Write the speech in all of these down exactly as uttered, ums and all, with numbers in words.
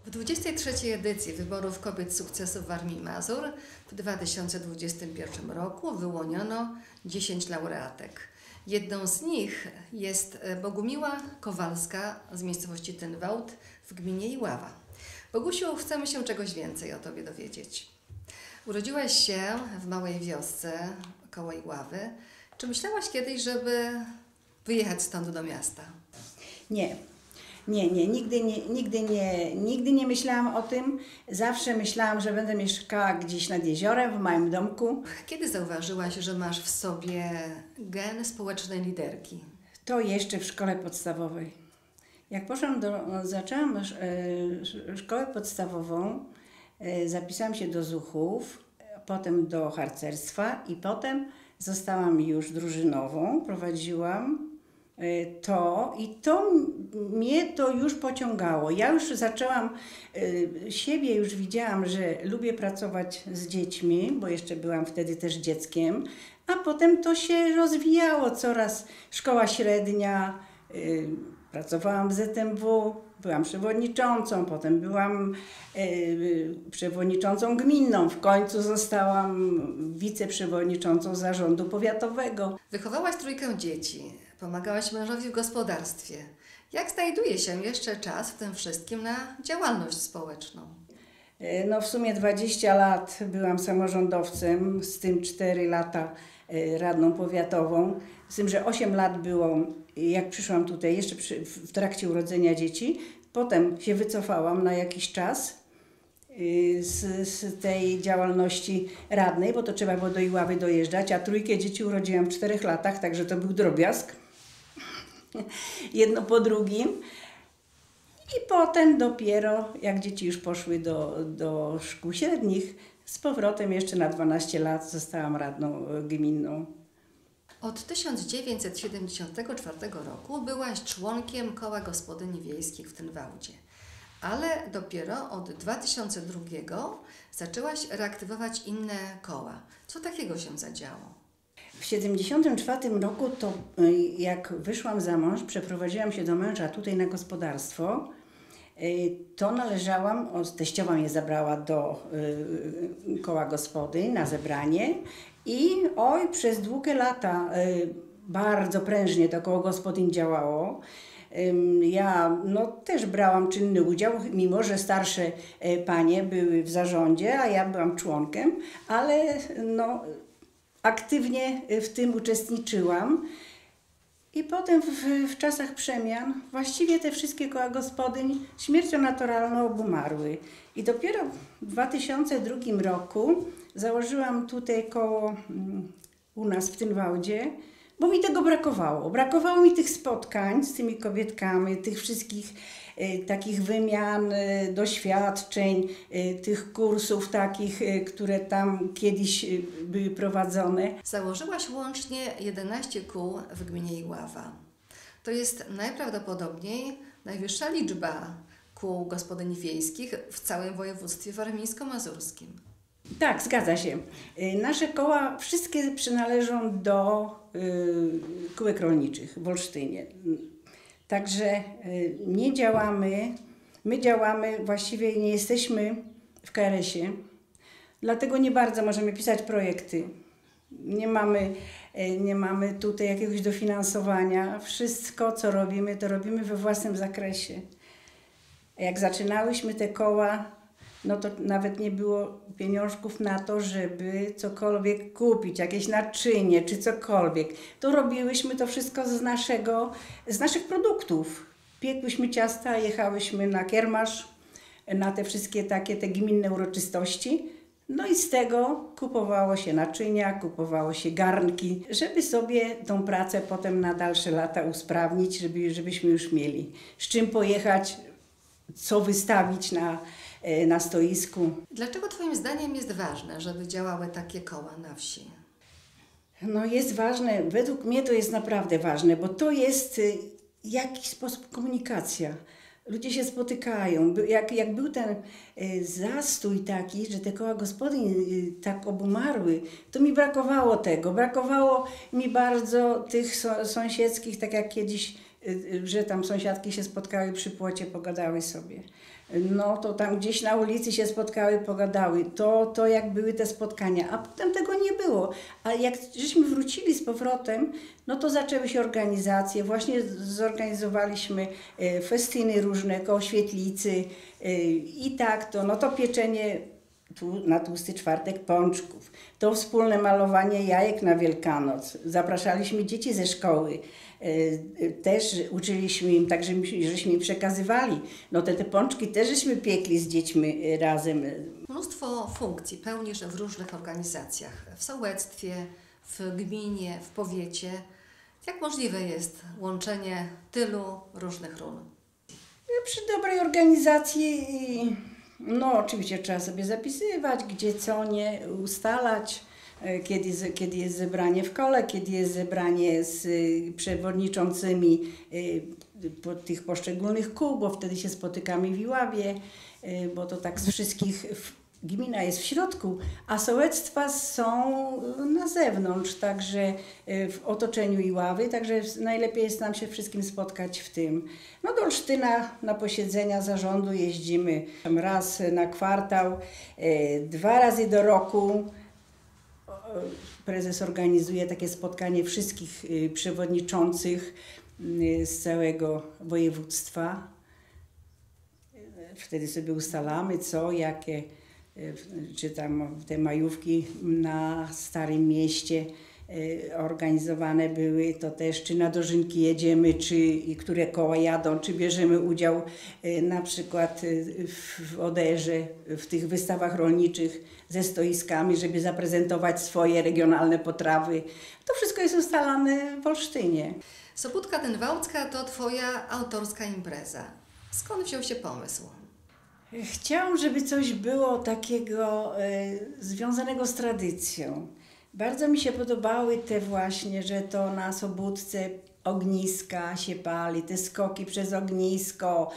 W dwudziestej trzeciej edycji wyborów kobiet sukcesu w Warmii i Mazur w dwa tysiące dwudziestym pierwszym roku wyłoniono dziesięć laureatek. Jedną z nich jest Bogumiła Kowalska z miejscowości Tynwałd w gminie Iława. Bogusiu, chcemy się czegoś więcej o Tobie dowiedzieć. Urodziłaś się w małej wiosce koło Iławy. Czy myślałaś kiedyś, żeby wyjechać stąd do miasta? Nie. Nie, nie, nigdy nie, nigdy nie, nigdy nie myślałam o tym. Zawsze myślałam, że będę mieszkała gdzieś nad jeziorem, w małym domku. Kiedy zauważyłaś, że masz w sobie gen społecznej liderki? To jeszcze w szkole podstawowej. Jak poszłam do, zaczęłam e, szkołę podstawową, e, zapisałam się do zuchów, potem do harcerstwa i potem zostałam już drużynową, prowadziłam to i to mnie to już pociągało. Ja już zaczęłam, y, siebie już widziałam, że lubię pracować z dziećmi, bo jeszcze byłam wtedy też dzieckiem, a potem to się rozwijało coraz. Szkoła średnia, y, pracowałam w Z M W, byłam przewodniczącą, potem byłam y, przewodniczącą gminną, w końcu zostałam wiceprzewodniczącą zarządu powiatowego. Wychowałaś trójkę dzieci. Pomagałaś mężowi w gospodarstwie. Jak znajduje się jeszcze czas w tym wszystkim na działalność społeczną? No w sumie dwadzieścia lat byłam samorządowcem, z tym cztery lata radną powiatową. Z tym, że osiem lat było, jak przyszłam tutaj, jeszcze przy, w trakcie urodzenia dzieci. Potem się wycofałam na jakiś czas z, z tej działalności radnej, bo to trzeba było do Iławy dojeżdżać, a trójkę dzieci urodziłam w czterech latach, także to był drobiazg. Jedno po drugim. I potem dopiero, jak dzieci już poszły do, do szkół średnich, z powrotem jeszcze na dwanaście lat zostałam radną gminną. Od tysiąc dziewięćset siedemdziesiątego czwartego roku byłaś członkiem Koła Gospodyń Wiejskich w Tynwałdzie, ale dopiero od dwa tysiące drugiego zaczęłaś reaktywować inne koła. Co takiego się zadziało? W siedemdziesiątym czwartym roku, to jak wyszłam za mąż, przeprowadziłam się do męża tutaj na gospodarstwo, to należałam, o, teściowa mnie zabrała do y, koła gospodyń na zebranie i oj, przez długie lata y, bardzo prężnie to koło gospodyń działało. Ja no, też brałam czynny udział, mimo że starsze panie były w zarządzie, a ja byłam członkiem, ale no, aktywnie w tym uczestniczyłam. I potem w, w czasach przemian właściwie te wszystkie koła gospodyń śmiercią naturalną obumarły. I dopiero w dwa tysiące drugim roku założyłam tutaj koło u nas w Tynwałdzie, bo mi tego brakowało. Brakowało mi tych spotkań z tymi kobietkami, tych wszystkich y, takich wymian, y, doświadczeń, y, tych kursów takich, y, które tam kiedyś y, były prowadzone. Założyłaś łącznie jedenaście kół w gminie Iława. To jest najprawdopodobniej najwyższa liczba kół gospodyń wiejskich w całym województwie warmińsko-mazurskim. Tak, zgadza się. Nasze koła wszystkie przynależą do y, kółek rolniczych w Olsztynie. Także y, nie działamy, my działamy, właściwie nie jesteśmy w K R S ie, dlatego nie bardzo możemy pisać projekty. Nie mamy, y, nie mamy tutaj jakiegoś dofinansowania. Wszystko, co robimy, to robimy we własnym zakresie. Jak zaczynałyśmy te koła, no to nawet nie było pieniążków na to, żeby cokolwiek kupić, jakieś naczynie czy cokolwiek. To robiłyśmy to wszystko z, naszego, z naszych produktów. Piekłyśmy ciasta, jechałyśmy na kiermasz, na te wszystkie takie te gminne uroczystości. No i z tego kupowało się naczynia, kupowało się garnki, żeby sobie tą pracę potem na dalsze lata usprawnić, żeby, żebyśmy już mieli z czym pojechać, co wystawić na na stoisku. Dlaczego Twoim zdaniem jest ważne, żeby działały takie koła na wsi? No jest ważne, według mnie to jest naprawdę ważne, bo to jest jakiś sposób komunikacja. Ludzie się spotykają. Jak, jak był ten zastój taki, że te koła gospodyń tak obumarły, to mi brakowało tego. Brakowało mi bardzo tych sąsiedzkich, tak jak kiedyś że tam sąsiadki się spotkały przy płocie, pogadały sobie. No to tam gdzieś na ulicy się spotkały, pogadały. To, to jak były te spotkania, a potem tego nie było. A jak żeśmy wrócili z powrotem, no to zaczęły się organizacje. Właśnie zorganizowaliśmy festyny różne koło świetlicy i tak to, no to pieczenie tu, na tłusty czwartek pączków, to wspólne malowanie jajek na Wielkanoc. Zapraszaliśmy dzieci ze szkoły. Też uczyliśmy im, tak żeśmy im przekazywali. No te, te pączki też żeśmy piekli z dziećmi razem. Mnóstwo funkcji pełnisz w różnych organizacjach, w sołectwie, w gminie, w powiecie. Jak możliwe jest łączenie tylu różnych ról? Przy dobrej organizacji, no oczywiście trzeba sobie zapisywać, gdzie co nie, ustalać. Kiedy, kiedy jest zebranie w kole, kiedy jest zebranie z przewodniczącymi tych poszczególnych kół, bo wtedy się spotykamy w Iławie, bo to tak z wszystkich, gmina jest w środku, a sołectwa są na zewnątrz, także w otoczeniu Iławy, także najlepiej jest nam się wszystkim spotkać w tym. No do Olsztyna na posiedzenia zarządu jeździmy raz na kwartał, dwa razy do roku. Prezes organizuje takie spotkanie wszystkich przewodniczących z całego województwa. Wtedy sobie ustalamy co, jakie, czy tam te majówki na Starym Mieście organizowane były, to też czy na dożynki jedziemy, czy które koła jadą, czy bierzemy udział na przykład w Oderze, w tych wystawach rolniczych ze stoiskami, żeby zaprezentować swoje regionalne potrawy. To wszystko jest ustalane w Olsztynie. Sobótka Dynwałcka to Twoja autorska impreza. Skąd wziął się pomysł? Chciałam, żeby coś było takiego e, związanego z tradycją. Bardzo mi się podobały te właśnie, że to na Sobótce ogniska się pali, te skoki przez ognisko,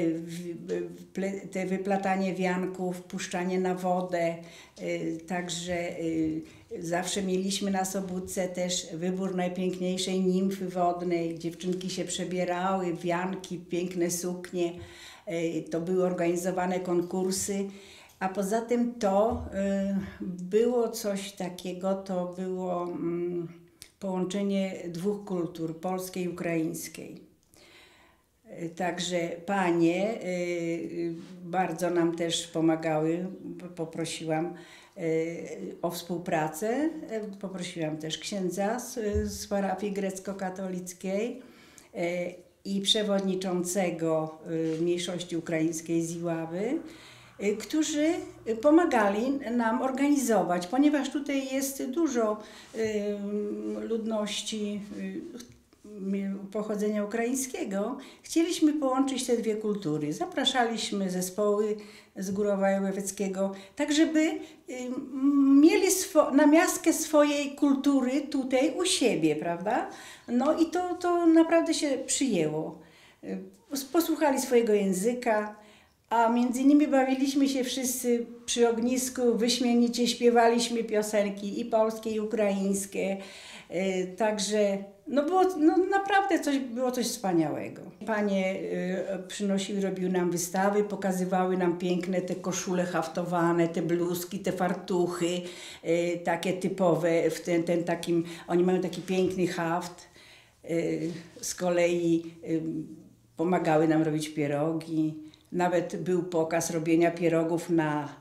te wyplatanie wianków, puszczanie na wodę. Także zawsze mieliśmy na Sobótce też wybór najpiękniejszej nimfy wodnej. Dziewczynki się przebierały, wianki, piękne suknie. To były organizowane konkursy. A poza tym to y, było coś takiego, to było mm, połączenie dwóch kultur, polskiej i ukraińskiej. Y, także panie y, bardzo nam też pomagały, poprosiłam y, o współpracę, y, poprosiłam też księdza z, z parafii grecko-katolickiej y, i przewodniczącego y, mniejszości ukraińskiej z Iławy, którzy pomagali nam organizować, ponieważ tutaj jest dużo y, ludności y, pochodzenia ukraińskiego. Chcieliśmy połączyć te dwie kultury. Zapraszaliśmy zespoły z Górowa Ływieckiego, tak żeby y, mieli swo, namiastkę swojej kultury tutaj u siebie, prawda? No i to, to naprawdę się przyjęło. Y, posłuchali swojego języka, a między innymi bawiliśmy się wszyscy przy ognisku, wyśmienicie śpiewaliśmy piosenki i polskie, i ukraińskie. Yy, także no było, no naprawdę coś, było coś wspaniałego. Panie yy, przynosiły, robiły nam wystawy, pokazywały nam piękne te koszule haftowane, te bluzki, te fartuchy, yy, takie typowe, w ten, ten takim, oni mają taki piękny haft. Yy, z kolei yy, pomagały nam robić pierogi. Nawet był pokaz robienia pierogów na,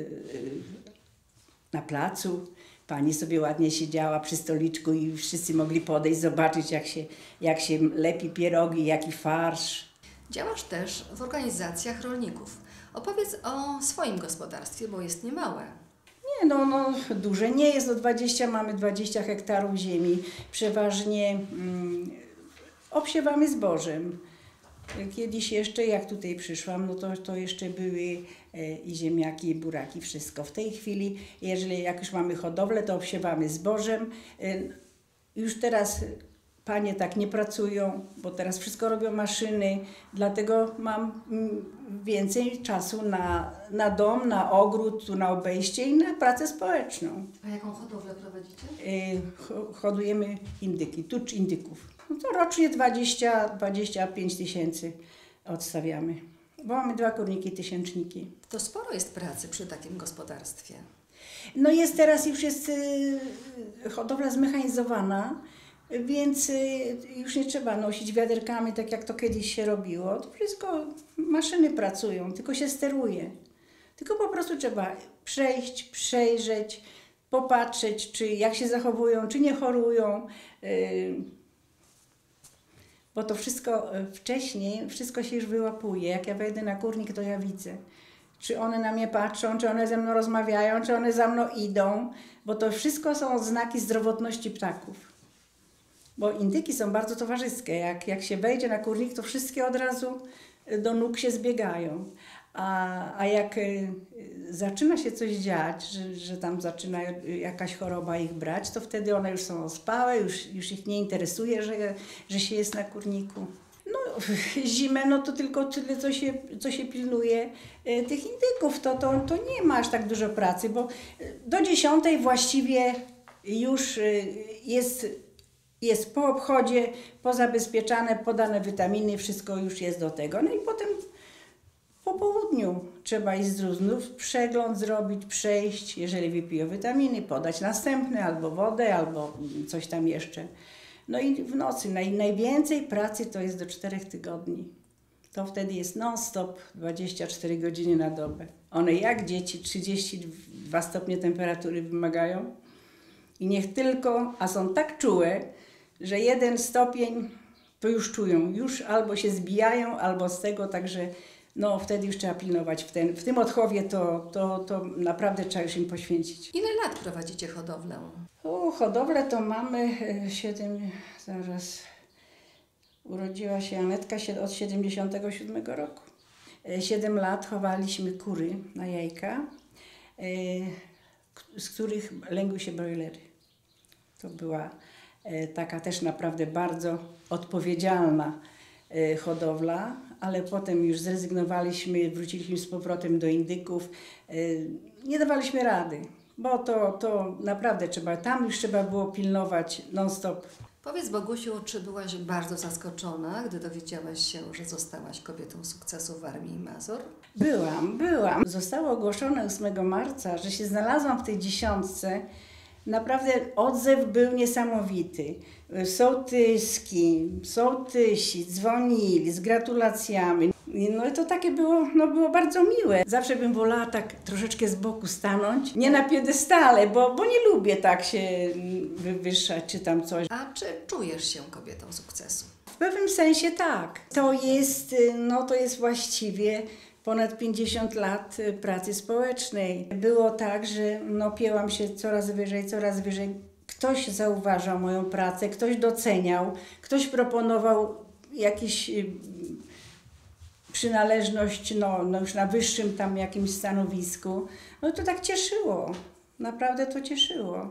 na placu. Pani sobie ładnie siedziała przy stoliczku i wszyscy mogli podejść, zobaczyć jak się, jak się lepi pierogi, jaki farsz. Działasz też w organizacjach rolników. Opowiedz o swoim gospodarstwie, bo jest niemałe. Nie, no, no duże nie jest, no dwadzieścia, mamy dwadzieścia hektarów ziemi. Przeważnie mm, obsiewamy zbożem. Kiedyś jeszcze, jak tutaj przyszłam, no to, to jeszcze były e, i ziemniaki, i buraki, wszystko. W tej chwili, jeżeli jak już mamy hodowlę, to obsiewamy zbożem. E, już teraz panie tak nie pracują, bo teraz wszystko robią maszyny, dlatego mam mm, więcej czasu na, na dom, na ogród, tu na obejście i na pracę społeczną. A jaką hodowlę prowadzicie? E, ho, hodujemy indyki, tucz indyków. to rocznie dwadzieścia do dwudziestu pięciu tysięcy odstawiamy, bo mamy dwa kurniki, tysięczniki. To sporo jest pracy przy takim gospodarstwie. No jest teraz już jest y, hodowla zmechanizowana, więc y, już nie trzeba nosić wiaderkami, tak jak to kiedyś się robiło. To wszystko maszyny pracują, tylko się steruje. Tylko po prostu trzeba przejść, przejrzeć, popatrzeć, czy jak się zachowują, czy nie chorują. Y, bo to wszystko wcześniej, wszystko się już wyłapuje. Jak ja wejdę na kurnik, to ja widzę. Czy one na mnie patrzą, czy one ze mną rozmawiają, czy one za mną idą, bo to wszystko są znaki zdrowotności ptaków. Bo indyki są bardzo towarzyskie. Jak, jak się wejdzie na kurnik, to wszystkie od razu do nóg się zbiegają. A, a jak y, zaczyna się coś dziać, że, że tam zaczyna jakaś choroba ich brać, to wtedy one już są ospałe, już, już ich nie interesuje, że, że się jest na kurniku. No, zimę, no to tylko tyle, co się, co się pilnuje y, tych indyków, to, to, to nie ma aż tak dużo pracy, bo do dziesiątej właściwie już y, jest, jest po obchodzie, pozabezpieczane, podane witaminy, wszystko już jest do tego. No i potem po południu trzeba iść znów przegląd zrobić, przejść, jeżeli wypiją witaminy, podać następne, albo wodę, albo coś tam jeszcze. No i w nocy naj, najwięcej pracy to jest do czterech tygodni. To wtedy jest non-stop dwadzieścia cztery godziny na dobę. One jak dzieci trzydzieści dwa stopnie temperatury wymagają i niech tylko, a są tak czułe, że jeden stopień to już czują, już albo się zbijają, albo z tego, także no wtedy już trzeba pilnować. W, ten, w tym odchowie to, to, to naprawdę trzeba już im poświęcić. Ile lat prowadzicie hodowlę? O, hodowlę to mamy siedem, zaraz, urodziła się Anetka się od siedemdziesiątego siódmego roku. Siedem lat chowaliśmy kury na jajka, z których lęgły się brojlery. To była taka też naprawdę bardzo odpowiedzialna hodowla, ale potem już zrezygnowaliśmy, wróciliśmy z powrotem do indyków. Nie dawaliśmy rady, bo to, to naprawdę trzeba, tam już trzeba było pilnować non-stop. Powiedz, Bogusiu, czy byłaś bardzo zaskoczona, gdy dowiedziałaś się, że zostałaś kobietą sukcesu w Warmii i Mazur? Byłam, byłam. Zostało ogłoszone ósmego marca, że się znalazłam w tej dziesiątce. Naprawdę odzew był niesamowity. Sołtyski, sołtysi dzwonili z gratulacjami. No i to takie było, no było bardzo miłe. Zawsze bym wolała tak troszeczkę z boku stanąć, nie na piedestale, bo, bo nie lubię tak się wywyższać czy tam coś. A czy czujesz się kobietą sukcesu? W pewnym sensie tak. To jest, no to jest właściwie ponad pięćdziesiąt lat pracy społecznej. Było tak, że no pięłam się coraz wyżej, coraz wyżej. Ktoś zauważał moją pracę, ktoś doceniał, ktoś proponował jakiś przynależność no, no już na wyższym tam jakimś stanowisku. No to tak cieszyło. Naprawdę to cieszyło.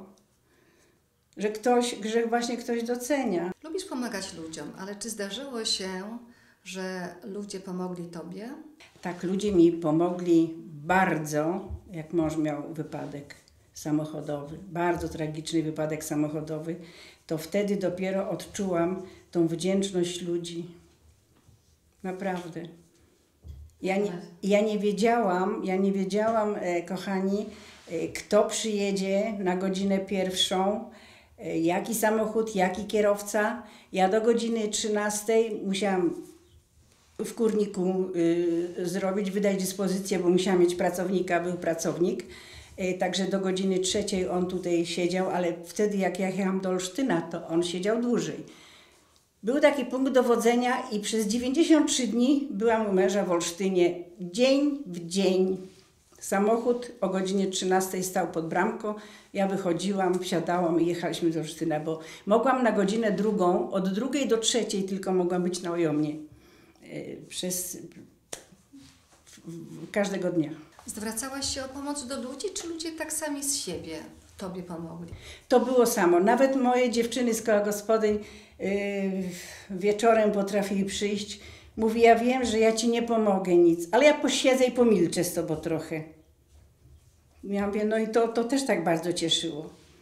Że ktoś, że właśnie ktoś docenia. Lubisz pomagać ludziom, ale czy zdarzyło się, że ludzie pomogli Tobie? Tak, ludzie mi pomogli bardzo, jak mąż miał wypadek samochodowy, bardzo tragiczny wypadek samochodowy, to wtedy dopiero odczułam tą wdzięczność ludzi. Naprawdę. Ja nie, ja nie wiedziałam, ja nie wiedziałam, e, kochani, e, kto przyjedzie na godzinę pierwszą, e, jaki samochód, jaki kierowca. Ja do godziny trzynastej musiałam w kurniku y, zrobić, wydać dyspozycję, bo musiałam mieć pracownika, był pracownik. Y, także do godziny trzeciej on tutaj siedział, ale wtedy jak ja jechałam do Olsztyna, to on siedział dłużej. Był taki punkt dowodzenia i przez dziewięćdziesiąt trzy dni byłam u męża w Olsztynie. Dzień w dzień. Samochód o godzinie trzynastej stał pod bramką. Ja wychodziłam, wsiadałam i jechaliśmy do Olsztyna, bo mogłam na godzinę drugą, od drugiej do trzeciej tylko mogłam być na Ojomnie. Przez każdego dnia. Zwracałaś się o pomoc do ludzi, czy ludzie tak sami z siebie Tobie pomogli? To było samo. Nawet moje dziewczyny z koła gospodyń yy, wieczorem potrafiły przyjść. Mówi, ja wiem, że ja Ci nie pomogę nic, ale ja posiedzę i pomilczę z Tobą trochę. Ja mówię, no i to, to też tak bardzo cieszyło.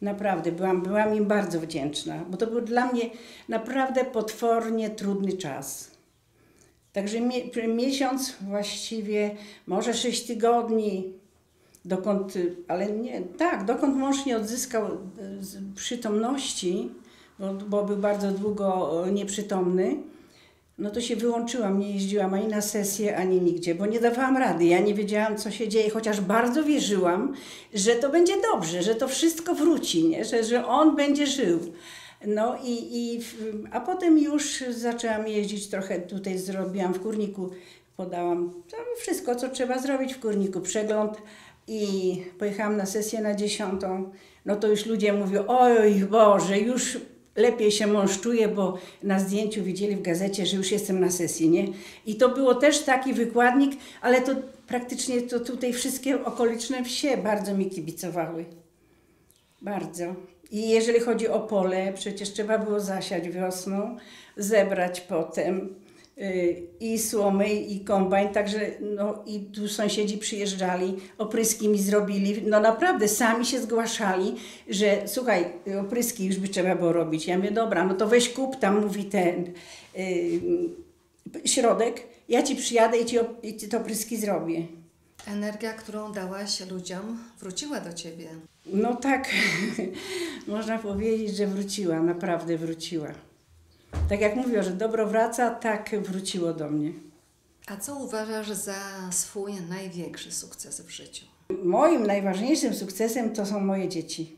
Naprawdę, byłam, byłam im bardzo wdzięczna, bo to był dla mnie naprawdę potwornie trudny czas. Także mie miesiąc właściwie, może sześć tygodni, dokąd, ale nie, tak, dokąd mąż nie odzyskał przytomności, bo, bo był bardzo długo nieprzytomny, no to się wyłączyłam, nie jeździłam ani na sesję, ani nigdzie, bo nie dawałam rady. Ja nie wiedziałam, co się dzieje, chociaż bardzo wierzyłam, że to będzie dobrze, że to wszystko wróci, nie? Że, że on będzie żył. No i, i, a potem już zaczęłam jeździć trochę, tutaj zrobiłam w Kurniku, podałam wszystko, co trzeba zrobić w Kurniku, przegląd i pojechałam na sesję na dziesiątą. No to już ludzie mówią, oj Boże, już lepiej się mąż czuje, bo na zdjęciu widzieli w gazecie, że już jestem na sesji, nie? I to było też taki wykładnik, ale to praktycznie to tutaj wszystkie okoliczne wsie bardzo mi kibicowały. Bardzo. I jeżeli chodzi o pole, przecież trzeba było zasiać wiosną, zebrać potem yy, i słomy, i kombajn, także no i tu sąsiedzi przyjeżdżali, opryski mi zrobili, no naprawdę sami się zgłaszali, że słuchaj, opryski już by trzeba było robić. Ja mówię, dobra, no to weź kup, tam mówi ten yy, środek, ja ci przyjadę i ci, i ci te opryski zrobię. Energia, którą dałaś ludziom, wróciła do ciebie. No tak, można powiedzieć, że wróciła, naprawdę wróciła. Tak jak mówią, że dobro wraca, tak wróciło do mnie. A co uważasz za swój największy sukces w życiu? Moim najważniejszym sukcesem to są moje dzieci.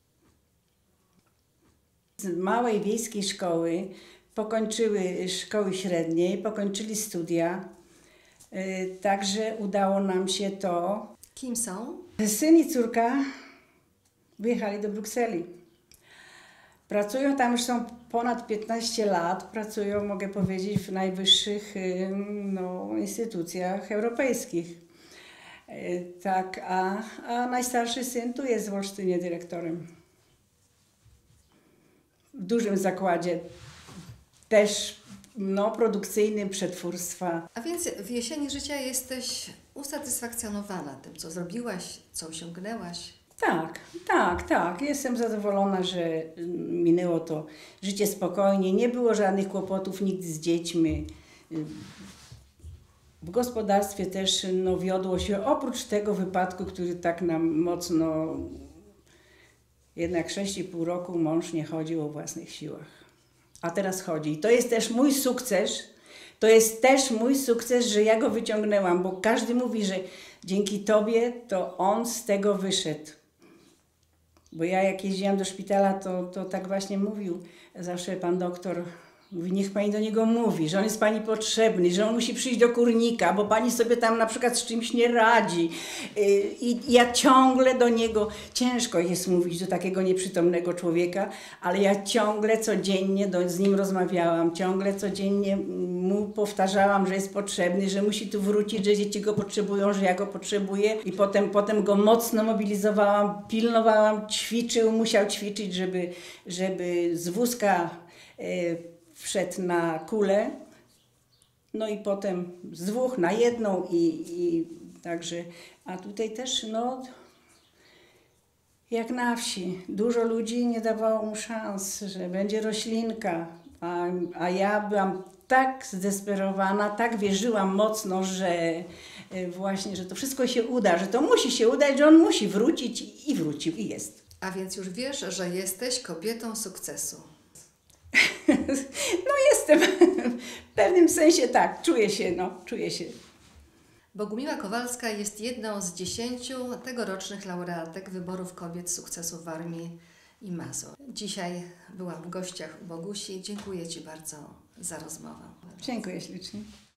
Z małej wiejskiej szkoły pokończyły szkoły średniej, pokończyli studia, yy, także udało nam się to. Kim są? Syn i córka wyjechali do Brukseli. Pracują tam, już są ponad piętnaście lat, pracują, mogę powiedzieć, w najwyższych no, instytucjach europejskich. Tak, a, a najstarszy syn tu jest w Olsztynie dyrektorem. W dużym zakładzie, też no, produkcyjnym, przetwórstwa. A więc w jesieni życia jesteś usatysfakcjonowana tym, co zrobiłaś, co osiągnęłaś? Tak, tak, tak. Jestem zadowolona, że minęło to życie spokojnie. Nie było żadnych kłopotów nigdy z dziećmi. W gospodarstwie też no, wiodło się, oprócz tego wypadku, który tak nam mocno, jednak sześć i pół roku mąż nie chodził o własnych siłach. A teraz chodzi. I to jest też mój sukces. To jest też mój sukces, że ja go wyciągnęłam, bo każdy mówi, że dzięki tobie to on z tego wyszedł. Bo ja jak jeździłam do szpitala, to, to tak właśnie mówił zawsze pan doktor, mówi, niech pani do niego mówi, że on jest pani potrzebny, że on musi przyjść do Kurnika, bo pani sobie tam na przykład z czymś nie radzi. I ja ciągle do niego, ciężko jest mówić do takiego nieprzytomnego człowieka, ale ja ciągle codziennie do, z nim rozmawiałam, ciągle codziennie mu powtarzałam, że jest potrzebny, że musi tu wrócić, że dzieci go potrzebują, że ja go potrzebuję i potem, potem go mocno mobilizowałam, pilnowałam, ćwiczył, musiał ćwiczyć, żeby, żeby z wózka y, wszedł na kulę, no i potem z dwóch na jedną i, i także, a tutaj też no jak na wsi, dużo ludzi nie dawało mu szans, że będzie roślinka, a, a ja byłam tak zdesperowana, tak wierzyłam mocno, że właśnie, że to wszystko się uda, że to musi się udać, że on musi wrócić i wrócił i jest. A więc już wiesz, że jesteś kobietą sukcesu. No jestem, w pewnym sensie tak, czuję się, no, czuję się. Bogumiła Kowalska jest jedną z dziesięciu tegorocznych laureatek wyborów kobiet sukcesu w Warmii i Mazur. Dzisiaj byłam w gościach u Bogusi. Dziękuję Ci bardzo za rozmowę. Dziękuję ślicznie.